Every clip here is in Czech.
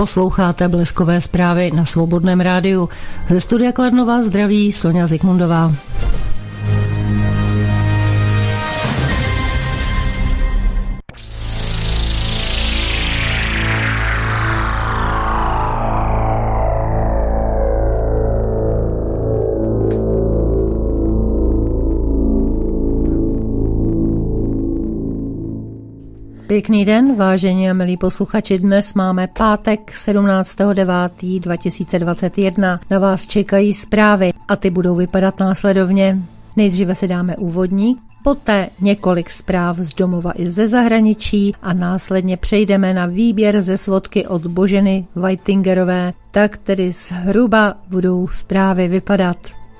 Posloucháte Bleskové zprávy na Svobodném rádiu. Ze studia Kladno vás zdraví Sonja Zikmundová. Pěkný den, vážení a milí posluchači. Dnes máme pátek 17.9.2021. Na vás čekají zprávy a ty budou vypadat následovně. Nejdříve si dáme úvodník, poté několik zpráv z domova i ze zahraničí a následně přejdeme na výběr ze svodky od Boženy Whitingerové. Tak tedy zhruba budou zprávy vypadat.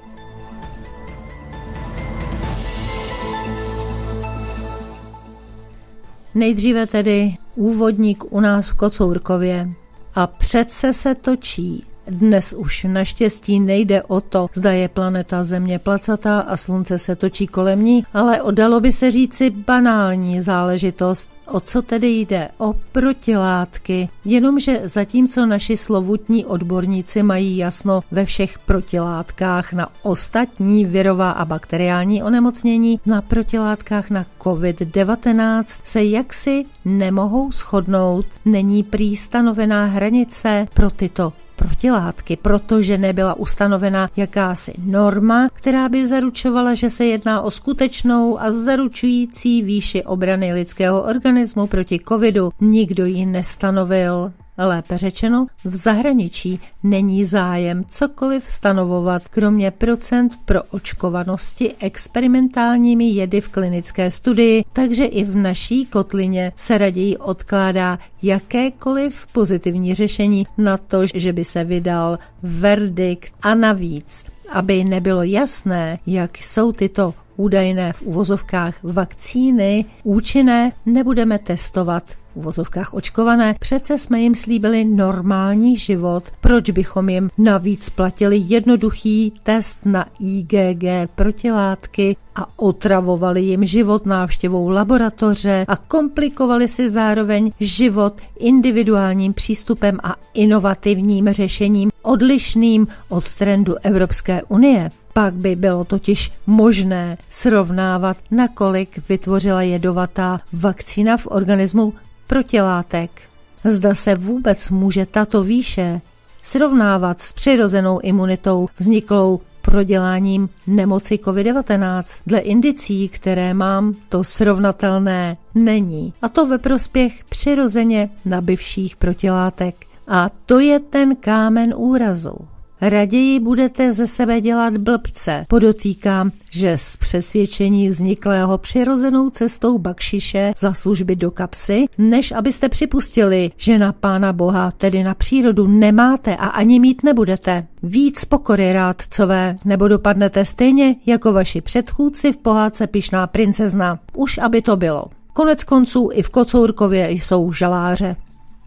Nejdříve tedy úvodník u nás v Kocourkově. A přece se točí. Dnes už naštěstí nejde o to, zda je planeta Země placatá a slunce se točí kolem ní, ale dalo by se říci banální záležitost. O co tedy jde? O protilátky. Jenomže zatímco naši slovutní odborníci mají jasno ve všech protilátkách na ostatní virová a bakteriální onemocnění, na protilátkách na COVID-19 se jaksi nemohou shodnout. Není prý stanovená hranice pro tyto protilátky, protože nebyla ustanovena jakási norma, která by zaručovala, že se jedná o skutečnou a zaručující výši obrany lidského organismu proti covidu. Nikdo ji nestanovil. Lépe řečeno, v zahraničí není zájem cokoliv stanovovat, kromě procent pro očkovanosti experimentálními jedy v klinické studii, takže i v naší kotlině se raději odkládá jakékoliv pozitivní řešení na to, že by se vydal verdikt. A navíc, aby nebylo jasné, jak jsou tyto údajné v uvozovkách vakcíny účinné, nebudeme testovat v uvozovkách očkované. Přece jsme jim slíbili normální život. Proč bychom jim navíc platili jednoduchý test na IgG protilátky a otravovali jim život návštěvou laboratoře a komplikovali si zároveň život individuálním přístupem a inovativním řešením odlišným od trendu Evropské unie? Pak by bylo totiž možné srovnávat, nakolik vytvořila jedovatá vakcína v organismu protilátek. Zda se vůbec může tato výše srovnávat s přirozenou imunitou vzniklou proděláním nemoci COVID-19. Dle indicí, které mám, to srovnatelné není. A to ve prospěch přirozeně nabivších protilátek. A to je ten kámen úrazu. Raději budete ze sebe dělat blbce. Podotýkám, že z přesvědčení vzniklého přirozenou cestou bakšiše za služby do kapsy, než abyste připustili, že na Pána Boha, tedy na přírodu, nemáte a ani mít nebudete. Víc pokory, rádcové, nebo dopadnete stejně jako vaši předchůdci v pohádce Pyšná princezna. Už aby to bylo. Konec konců i v Kocourkově jsou žaláře.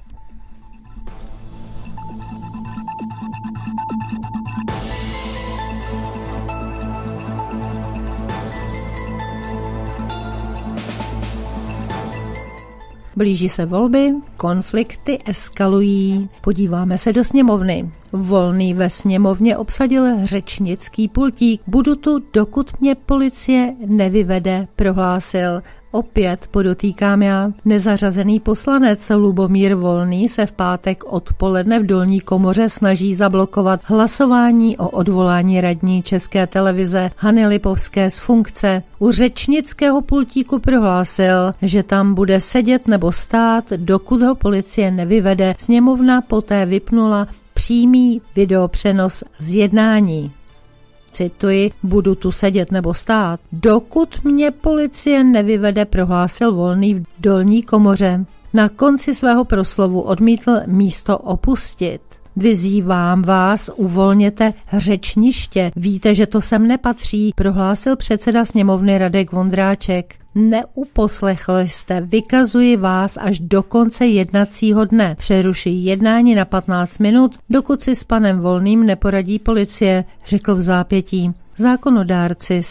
Blíží se volby, konflikty eskalují. Podíváme se do sněmovny. Volný ve sněmovně obsadil řečnický pultík. Budu tu, dokud mě policie nevyvede, prohlásil. Opět podotýkám já. Nezařazený poslanec Lubomír Volný se v pátek odpoledne v dolní komoře snaží zablokovat hlasování o odvolání radní České televize Hany Lipovské z funkce. U řečnického pultíku prohlásil, že tam bude sedět nebo stát, dokud ho policie nevyvede. Sněmovna poté vypnula přímý videopřenos z jednání. Cituji, budu tu sedět nebo stát, dokud mě policie nevyvede, prohlásil Volný v dolní komoře. Na konci svého proslovu odmítl místo opustit. Vyzývám vás, uvolněte řečniště. Víte, že to sem nepatří, prohlásil předseda sněmovny Radek Vondráček. Neuposlechli jste, vykazuji vás až do konce jednacího dne. Přeruší jednání na 15 minut, dokud si s panem Volným neporadí policie, řekl v zápětí. Zákonodárci si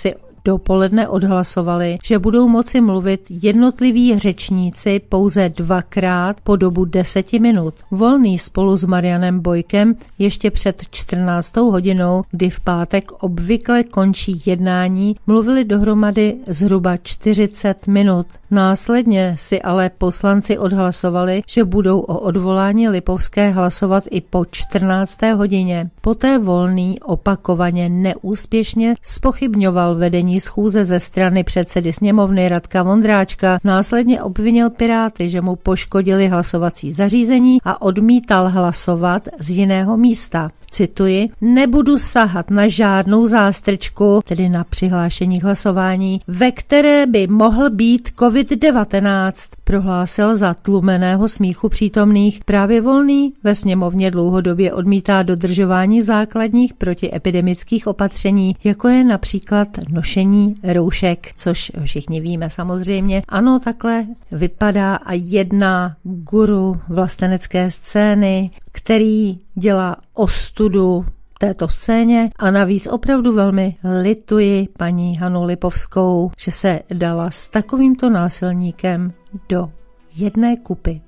dopoledne odhlasovali, že budou moci mluvit jednotliví řečníci pouze 2krát po dobu 10 minut. Volný spolu s Marianem Bojkem ještě před 14. hodinou, kdy v pátek obvykle končí jednání, mluvili dohromady zhruba 40 minut. Následně si ale poslanci odhlasovali, že budou o odvolání Lipovské hlasovat i po 14. hodině. Poté Volný opakovaně neúspěšně zpochybňoval vedení schůze ze strany předsedy sněmovny Radka Vondráčka, následně obvinil Piráty, že mu poškodili hlasovací zařízení a odmítal hlasovat z jiného místa. Cituji, nebudu sahat na žádnou zástrčku, tedy na přihlášení hlasování, ve které by mohl být COVID-19, prohlásil za tlumeného smíchu přítomných. Právě Volný ve sněmovně dlouhodobě odmítá dodržování základních protiepidemických opatření, jako je například nošení roušek, což všichni víme samozřejmě. Ano, takhle vypadá a jedná guru vlastenecké scény, který dělá ostudu této scéně a navíc opravdu velmi lituji paní Hanu Lipovskou, že se dala s takovýmto násilníkem do jedné kupy.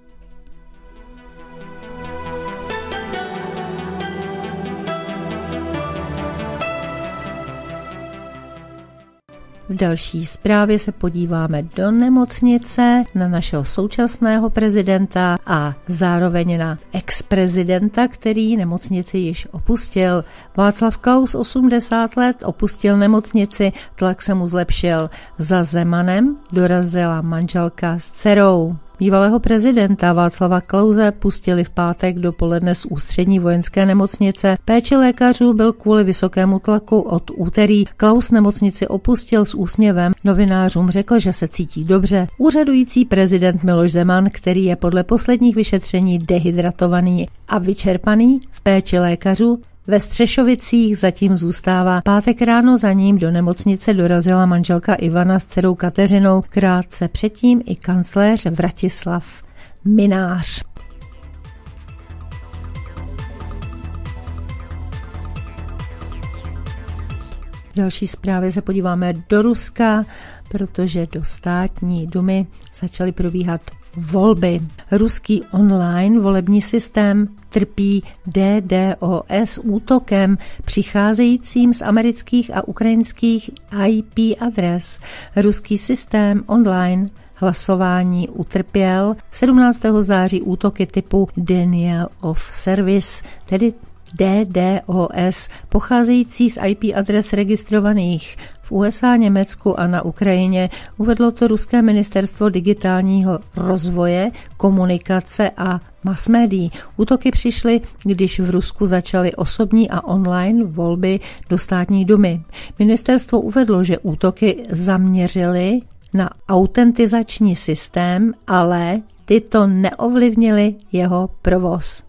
V další zprávě se podíváme do nemocnice, na našeho současného prezidenta a zároveň na ex-prezidenta, který nemocnici již opustil. Václav Klaus 80 let opustil nemocnici, tlak se mu zlepšil. Za Zemanem dorazila manželka s dcerou. Bývalého prezidenta Václava Klause pustili v pátek dopoledne z ústřední vojenské nemocnice. Péči lékařů byl kvůli vysokému tlaku od úterý. Klaus nemocnici opustil s úsměvem. Novinářům řekl, že se cítí dobře. Úřadující prezident Miloš Zeman, který je podle posledních vyšetření dehydratovaný a vyčerpaný, v péči lékařů ve Střešovicích zatím zůstává. Pátek ráno za ním do nemocnice dorazila manželka Ivana s dcerou Kateřinou, krátce předtím i kancléř Vratislav Mynář. V další zprávě se podíváme do Ruska, protože do státní dumy začaly probíhat volby. Ruský online volební systém trpí DDoS útokem přicházejícím z amerických a ukrajinských IP adres. Ruský systém online hlasování utrpěl 17. září útoky typu Denial of Service, tedy DDoS, pocházející z IP adres registrovaných v USA, Německu a na Ukrajině. Uvedlo to ruské ministerstvo digitálního rozvoje, komunikace a masmédií. Útoky přišly, když v Rusku začaly osobní a online volby do státní dumy. Ministerstvo uvedlo, že útoky zaměřily na autentizační systém, ale tyto neovlivnily jeho provoz.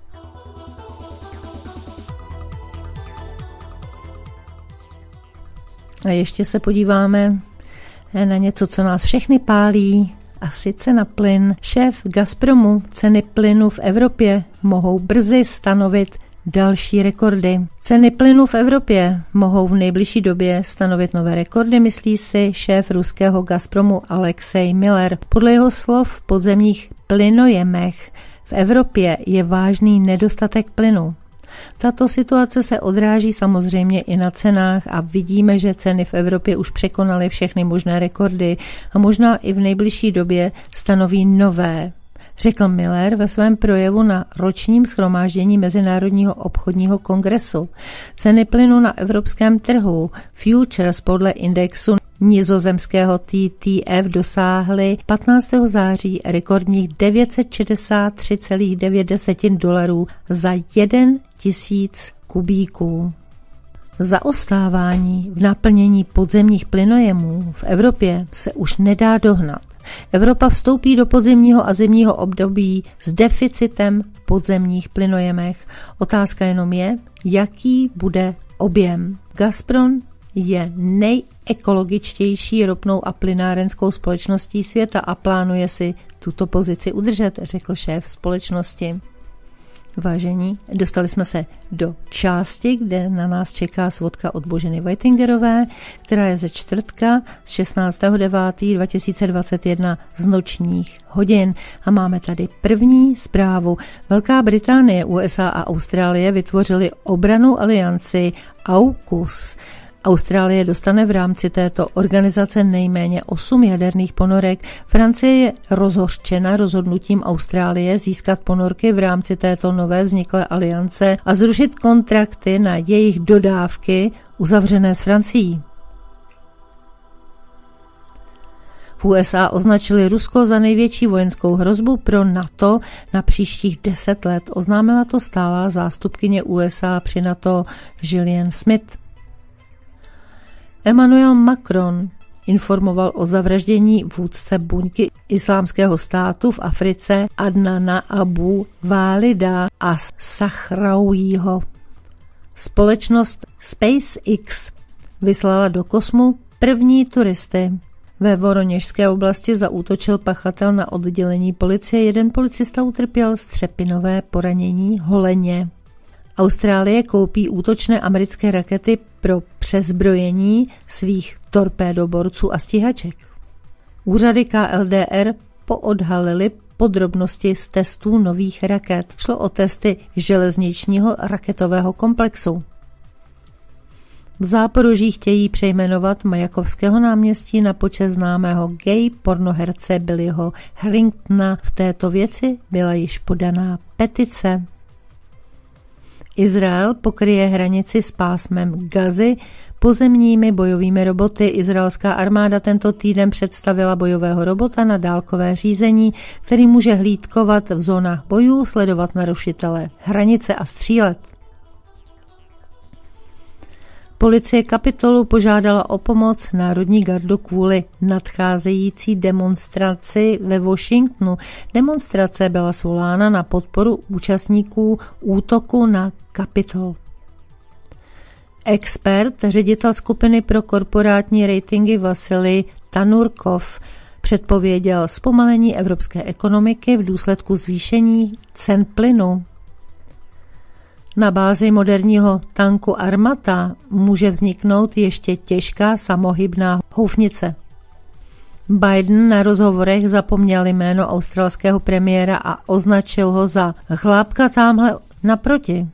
A ještě se podíváme na něco, co nás všechny pálí, a sice na plyn. Šéf Gazpromu, ceny plynu v Evropě mohou brzy stanovit další rekordy. Ceny plynu v Evropě mohou v nejbližší době stanovit nové rekordy, myslí si šéf ruského Gazpromu Alexej Miller. Podle jeho slov v podzemních plynojemech v Evropě je vážný nedostatek plynu. Tato situace se odráží samozřejmě i na cenách a vidíme, že ceny v Evropě už překonaly všechny možné rekordy a možná i v nejbližší době stanoví nové, řekl Miller ve svém projevu na ročním shromáždění Mezinárodního obchodního kongresu. Ceny plynu na evropském trhu futures podle indexu nizozemského TTF dosáhly 15. září rekordních $963,9 za 1 000 kubíků. Zaostávání v naplnění podzemních plynojemů v Evropě se už nedá dohnat. Evropa vstoupí do podzimního a zimního období s deficitem v podzemních plynojemech. Otázka jenom je, jaký bude objem. Gazprom je nejekologičtější ropnou a plynárenskou společností světa a plánuje si tuto pozici udržet, řekl šéf společnosti. Vážení, dostali jsme se do části, kde na nás čeká svodka od Boženy Whitingerové, která je ze čtvrtka z 16.9.2021 z nočních hodin. A máme tady první zprávu. Velká Británie, USA a Austrálie vytvořily obrannou alianci AUKUS. Austrálie dostane v rámci této organizace nejméně 8 jaderných ponorek. Francie je rozhořčena rozhodnutím Austrálie získat ponorky v rámci této nové vzniklé aliance a zrušit kontrakty na jejich dodávky uzavřené s Francií. V USA označili Rusko za největší vojenskou hrozbu pro NATO na příštích 10 let. Oznámila to stálá zástupkyně USA při NATO Gillian Smith. Emmanuel Macron informoval o zavraždění vůdce buňky Islámského státu v Africe Adnana Abu Walida a Sahraouiho. Společnost SpaceX vyslala do kosmu první turisty. Ve Voroněžské oblasti zaútočil pachatel na oddělení policie. Jeden policista utrpěl střepinové poranění holeně. Austrálie koupí útočné americké rakety pro přezbrojení svých torpédoborců a stíhaček. Úřady KLDR poodhalily podrobnosti z testů nových raket. Šlo o testy železničního raketového komplexu. V Záporoží chtějí přejmenovat Majakovského náměstí na počest známého gay pornoherce Billyho Harringtona. V této věci byla již podaná petice. Izrael pokryje hranici s pásmem Gazy pozemními bojovými roboty. Izraelská armáda tento týden představila bojového robota na dálkové řízení, který může hlídkovat v zónách bojů, sledovat narušitele hranice a střílet. Policie Kapitolu požádala o pomoc Národní gardu kvůli nadcházející demonstraci ve Washingtonu. Demonstrace byla svolána na podporu účastníků útoku na Kapitol. Expert, ředitel skupiny pro korporátní ratingy Vasilij Tanurkov předpověděl zpomalení evropské ekonomiky v důsledku zvýšení cen plynu. Na bázi moderního tanku Armata může vzniknout ještě těžká samohybná houfnice. Biden na rozhovorech zapomněl jméno australského premiéra a označil ho za chlápka támhle naproti.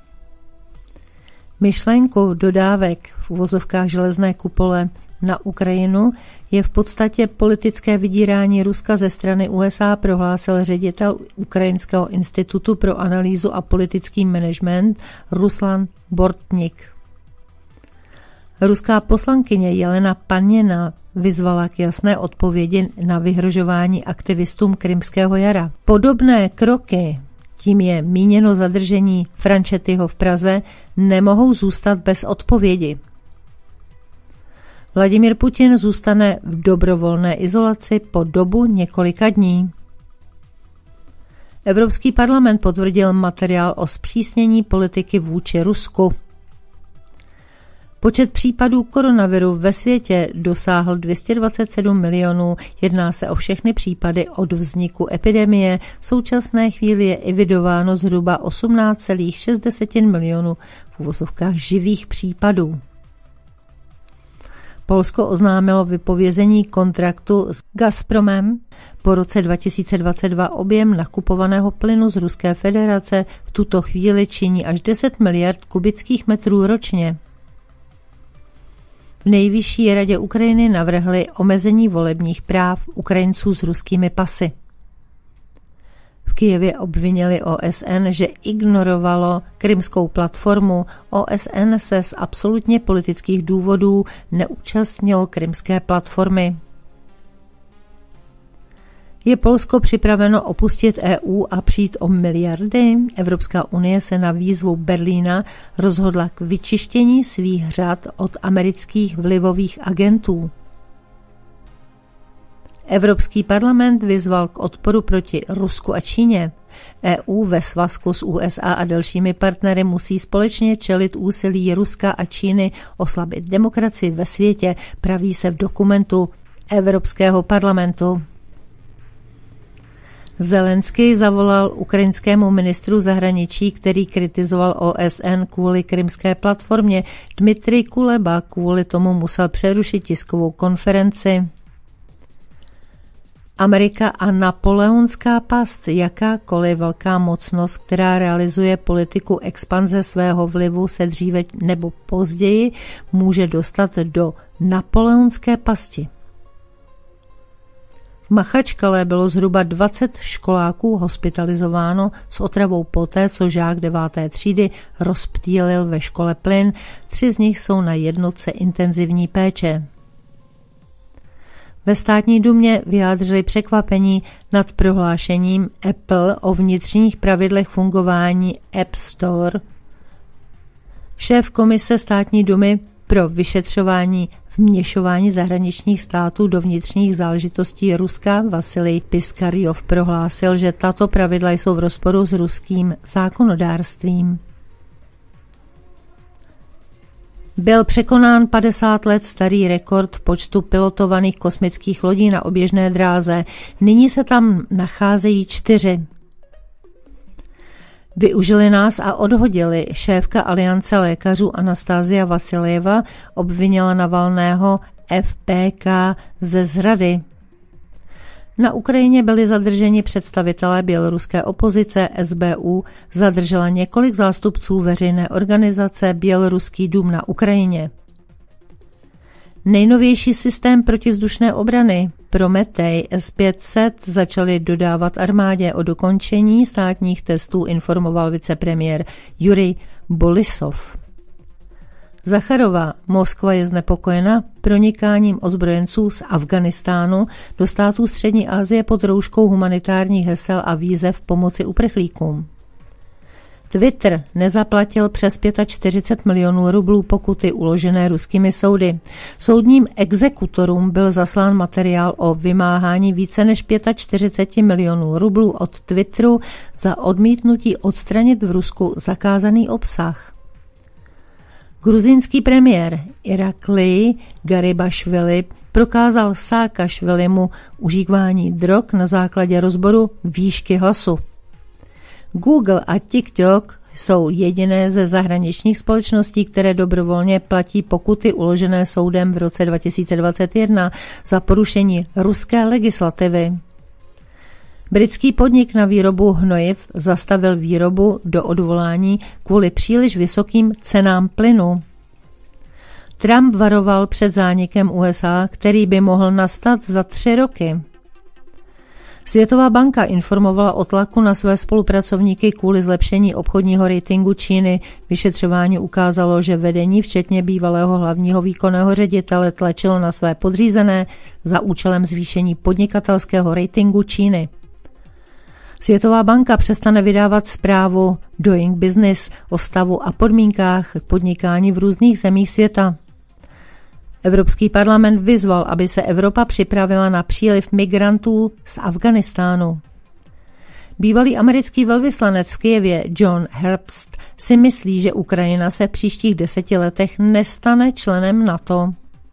Myšlenku dodávek v uvozovkách železné kupole na Ukrajinu je v podstatě politické vydírání Ruska ze strany USA, prohlásil ředitel Ukrajinského institutu pro analýzu a politický management Ruslan Bortnik. Ruská poslankyně Jelena Paněna vyzvala k jasné odpovědi na vyhrožování aktivistům Krymského jara. Podobné kroky, tím je míněno zadržení Frančetyho v Praze, nemohou zůstat bez odpovědi. Vladimír Putin zůstane v dobrovolné izolaci po dobu několika dní. Evropský parlament potvrdil materiál o zpřísnění politiky vůči Rusku. Počet případů koronaviru ve světě dosáhl 227 milionů. Jedná se o všechny případy od vzniku epidemie. V současné chvíli je evidováno zhruba 18,6 milionů v uvozovkách živých případů. Polsko oznámilo vypovězení kontraktu s Gazpromem. Po roce 2022 objem nakupovaného plynu z Ruské federace v tuto chvíli činí až 10 miliard kubických metrů ročně. V Nejvyšší radě Ukrajiny navrhli omezení volebních práv Ukrajinců s ruskými pasy. V Kyjevě obvinili OSN, že ignorovalo krymskou platformu. OSN se z absolutně politických důvodů neúčastnilo krymské platformy. Je Polsko připraveno opustit EU a přijít o miliardy? Evropská unie se na výzvu Berlína rozhodla k vyčištění svých řad od amerických vlivových agentů. Evropský parlament vyzval k odporu proti Rusku a Číně. EU ve svazku s USA a dalšími partnery musí společně čelit úsilí Ruska a Číny oslabit demokracii ve světě, praví se v dokumentu Evropského parlamentu. Zelenský zavolal ukrajinskému ministru zahraničí, který kritizoval OSN kvůli krymské platformě. Dmitrij Kuleba kvůli tomu musel přerušit tiskovou konferenci. Amerika a napoleonská past. Jakákoliv velká mocnost, která realizuje politiku expanze svého vlivu, se dříve nebo později může dostat do napoleonské pasti. V Machačkale bylo zhruba 20 školáků hospitalizováno s otravou poté, co žák 9. třídy rozptýlil ve škole plyn. 3 z nich jsou na jednotce intenzivní péče. Ve státní dumě vyjádřili překvapení nad prohlášením Apple o vnitřních pravidlech fungování App Store. Šéf komise státní dumy pro vyšetřování vměšování zahraničních států do vnitřních záležitostí Ruska Vasilij Piskaryov prohlásil, že tato pravidla jsou v rozporu s ruským zákonodárstvím. Byl překonán 50 let starý rekord počtu pilotovaných kosmických lodí na oběžné dráze. Nyní se tam nacházejí 4. Využili nás a odhodili. Šéfka Aliance lékařů Anastázia Vasiljeva obvinila Navalného FPK ze zrady. Na Ukrajině byli zadrženi představitelé běloruské opozice. SBU zadržela několik zástupců veřejné organizace Běloruský dům na Ukrajině. Nejnovější systém protivzdušné obrany Prometej S-500 začali dodávat armádě. O dokončení státních testů informoval vicepremiér Jurij Borisov. Zacharova. Moskva je znepokojena pronikáním ozbrojenců z Afghánistánu do států střední Asie pod rouškou humanitárních hesel a výzev pomoci uprchlíkům. Twitter nezaplatil přes 45 milionů rublů pokuty uložené ruskými soudy. Soudním exekutorům byl zaslán materiál o vymáhání více než 45 milionů rublů od Twitteru za odmítnutí odstranit v Rusku zakázaný obsah. Gruzínský premiér Iraklij Garibašvili prokázal Saakašvilimu užívání drog na základě rozboru výšky hlasu. Google a TikTok jsou jediné ze zahraničních společností, které dobrovolně platí pokuty uložené soudem v roce 2021 za porušení ruské legislativy. Britský podnik na výrobu hnojiv zastavil výrobu do odvolání kvůli příliš vysokým cenám plynu. Trump varoval před zánikem USA, který by mohl nastat za 3 roky. Světová banka informovala o tlaku na své spolupracovníky kvůli zlepšení obchodního ratingu Číny. Vyšetřování ukázalo, že vedení, včetně bývalého hlavního výkonného ředitele, tlačilo na své podřízené za účelem zvýšení podnikatelského ratingu Číny. Světová banka přestane vydávat zprávu Doing Business o stavu a podmínkách podnikání v různých zemích světa. Evropský parlament vyzval, aby se Evropa připravila na příliv migrantů z Afghánistánu. Bývalý americký velvyslanec v Kyjevě John Herbst si myslí, že Ukrajina se v příštích 10 letech nestane členem NATO.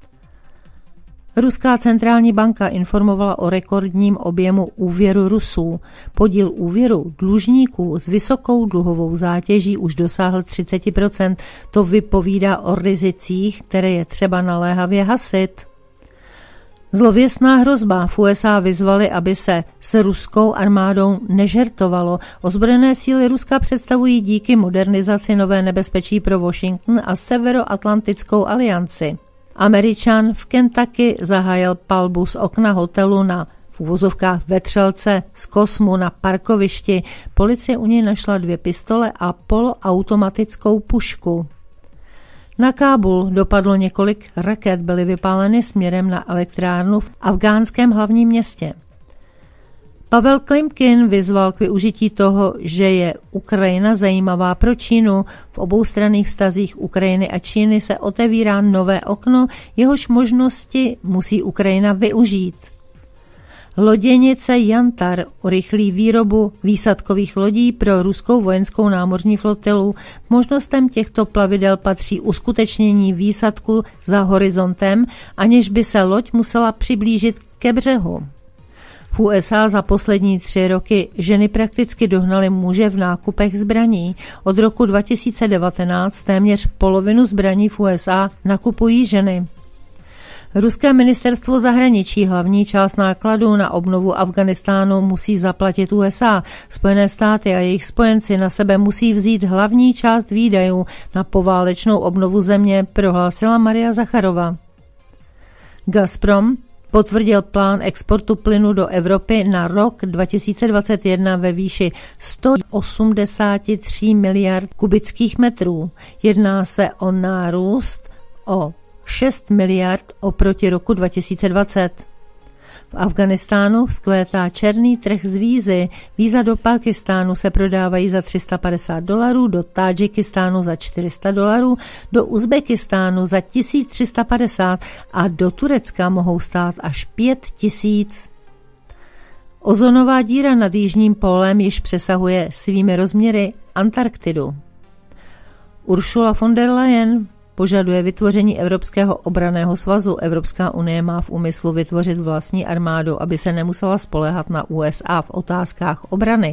Ruská centrální banka informovala o rekordním objemu úvěru Rusů. Podíl úvěru dlužníků s vysokou dluhovou zátěží už dosáhl 30%. To vypovídá o rizicích, které je třeba naléhavě hasit. Zlověstná hrozba. V USA vyzvali, aby se s ruskou armádou nežertovalo. Ozbrojené síly Ruska představují díky modernizaci nové nebezpečí pro Washington a Severoatlantickou alianci. Američan v Kentucky zahájil palbu z okna hotelu na v uvozovkách vetřelce z kosmu na parkovišti. Policie u něj našla 2 pistole a poloautomatickou pušku. Na Kábul dopadlo několik raket, byly vypáleny směrem na elektrárnu v afghánském hlavním městě. Pavel Klimkin vyzval k využití toho, že je Ukrajina zajímavá pro Čínu. V oboustranných vztazích Ukrajiny a Číny se otevírá nové okno, jehož možnosti musí Ukrajina využít. Loděnice Jantar urychlí výrobu výsadkových lodí pro ruskou vojenskou námořní flotilu. K možnostem těchto plavidel patří uskutečnění výsadku za horizontem, aniž by se loď musela přiblížit ke břehu. V USA za poslední 3 roky ženy prakticky dohnaly muže v nákupech zbraní. Od roku 2019 téměř polovinu zbraní v USA nakupují ženy. Ruské ministerstvo zahraničí hlavní část nákladů na obnovu Afghánistánu musí zaplatit USA. Spojené státy a jejich spojenci na sebe musí vzít hlavní část výdajů na poválečnou obnovu země, prohlásila Maria Zacharova. Gazprom potvrdil plán exportu plynu do Evropy na rok 2021 ve výši 183 miliard kubických metrů. Jedná se o nárůst o 6 miliard oproti roku 2020. V Afghánistánu vzkvétá černý trh s vízy. Víza do Pákistánu se prodávají za $350, do Tádžikistánu za $400, do Uzbekistánu za 1350 a do Turecka mohou stát až 5000. Ozonová díra nad jižním pólem již přesahuje svými rozměry Antarktidu. Ursula von der Leyen požaduje vytvoření Evropského obranného svazu. Evropská unie má v úmyslu vytvořit vlastní armádu, aby se nemusela spoléhat na USA v otázkách obrany.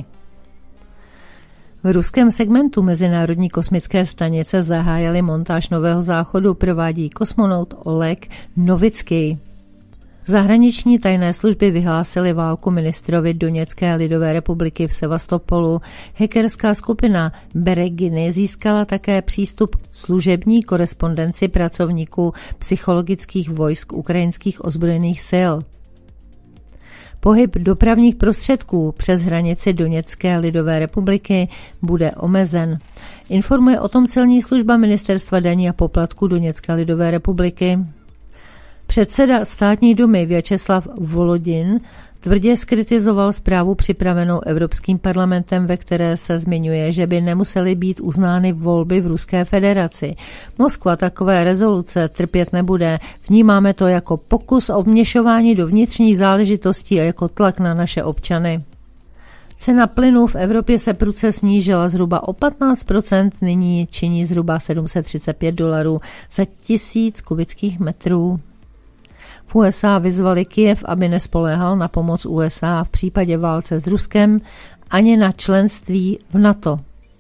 V ruském segmentu Mezinárodní kosmické stanice zahájili montáž nového záchodu, provádí kosmonaut Oleg Novický. Zahraniční tajné služby vyhlásily válku ministrovi Doněcké lidové republiky v Sevastopolu. Hackerská skupina Bereginy získala také přístup k služební korespondenci pracovníků psychologických vojsk ukrajinských ozbrojených sil. Pohyb dopravních prostředků přes hranici Doněcké lidové republiky bude omezen. Informuje o tom celní služba Ministerstva daní a poplatků Doněcké lidové republiky. Předseda státní dumy Vjačeslav Volodin tvrdě zkritizoval zprávu připravenou Evropským parlamentem, ve které se zmiňuje, že by nemusely být uznány volby v Ruské federaci. Moskva takové rezoluce trpět nebude. Vnímáme to jako pokus o vměšování do vnitřních záležitostí a jako tlak na naše občany. Cena plynu v Evropě se prudce snížila zhruba o 15%, nyní činí zhruba $735 za 1000 kubických metrů. V USA vyzvali Kyjev, aby nespoléhal na pomoc USA v případě válce s Ruskem ani na členství v NATO.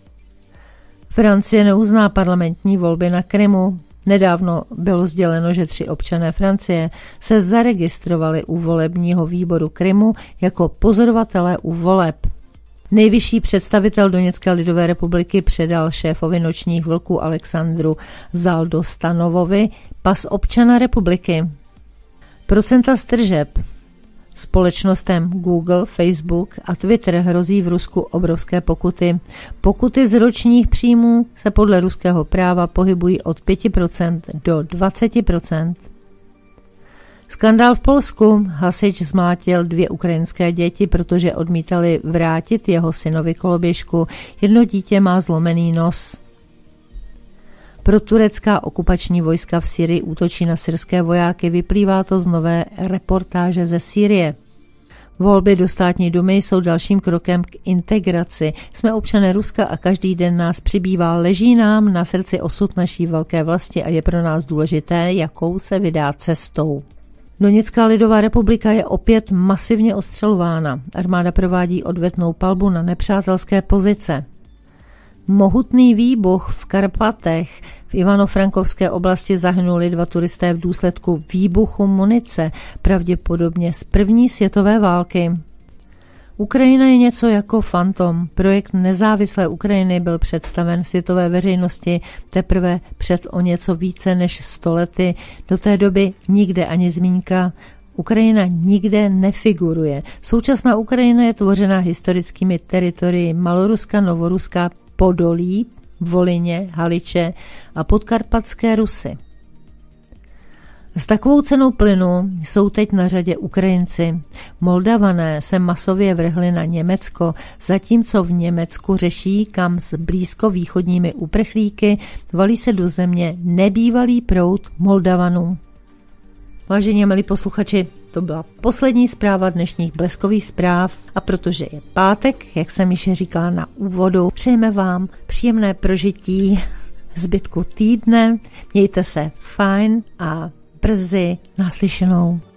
Francie neuzná parlamentní volby na Krymu. Nedávno bylo sděleno, že 3 občané Francie se zaregistrovali u volebního výboru Krymu jako pozorovatelé u voleb. Nejvyšší představitel Doněcké lidové republiky předal šéfovi nočních vlků Alexandru Zaldostanovovi pas občana republiky. Procenta z tržeb. Společnostem Google, Facebook a Twitter hrozí v Rusku obrovské pokuty. Pokuty z ročních příjmů se podle ruského práva pohybují od 5% do 20%. Skandál v Polsku. Hasič zmlátil 2 ukrajinské děti, protože odmítali vrátit jeho synovi koloběžku. Jedno dítě má zlomený nos. Proturecká okupační vojska v Sýrii útočí na syrské vojáky, vyplývá to z nové reportáže ze Sýrie. Volby do státní dumy jsou dalším krokem k integraci. Jsme občané Ruska a každý den nás přibývá, leží nám na srdci osud naší velké vlasti a je pro nás důležité, jakou se vydá cestou. Doněcká lidová republika je opět masivně ostřelována. Armáda provádí odvetnou palbu na nepřátelské pozice. Mohutný výbuch v Karpatech v Ivano-Frankovské oblasti zahynuli 2 turisté v důsledku výbuchu munice, pravděpodobně z první světové války. Ukrajina je něco jako fantom. Projekt nezávislé Ukrajiny byl představen světové veřejnosti teprve před o něco více než 100 lety. Do té doby nikde ani zmínka. Ukrajina nikde nefiguruje. Současná Ukrajina je tvořena historickými teritorii Maloruska, Novoruska, Podolí, Volině, Haliče a Podkarpatské Rusy. S takovou cenou plynu jsou teď na řadě Ukrajinci. Moldavané se masově vrhli na Německo, zatímco v Německu řeší, kam s blízkovýchodními uprchlíky valí se do země nebývalý proud Moldavanů. Vážení a milí posluchači, to byla poslední zpráva dnešních Bleskových zpráv a protože je pátek, jak jsem již říkala na úvodu, přejeme vám příjemné prožití zbytku týdne, mějte se fajn a brzy naslyšenou.